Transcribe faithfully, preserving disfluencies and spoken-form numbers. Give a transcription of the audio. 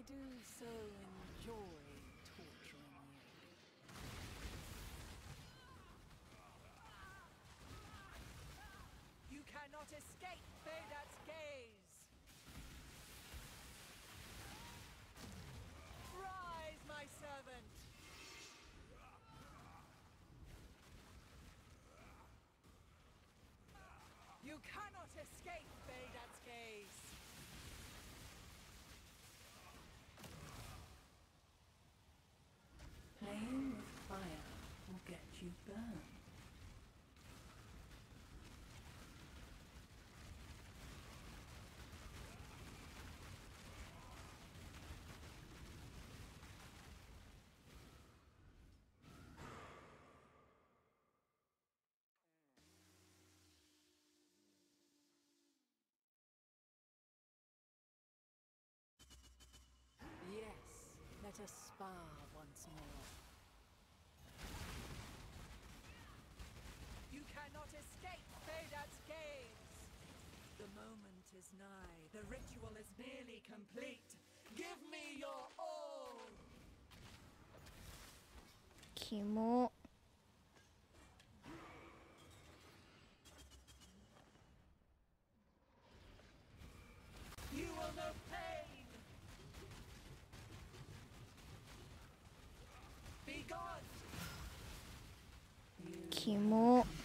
I do so enjoy torturing you. You cannot escape Vedat's gaze! Rise, my servant! You cannot escape Vedat's gaze! Playing with fire will get you burned. Yes, let us spar once more. You cannot escape Vedat's gaze! The moment is nigh. The ritual is nearly complete. Give me your all! キモ。 You will know pain! Be gone! キモ。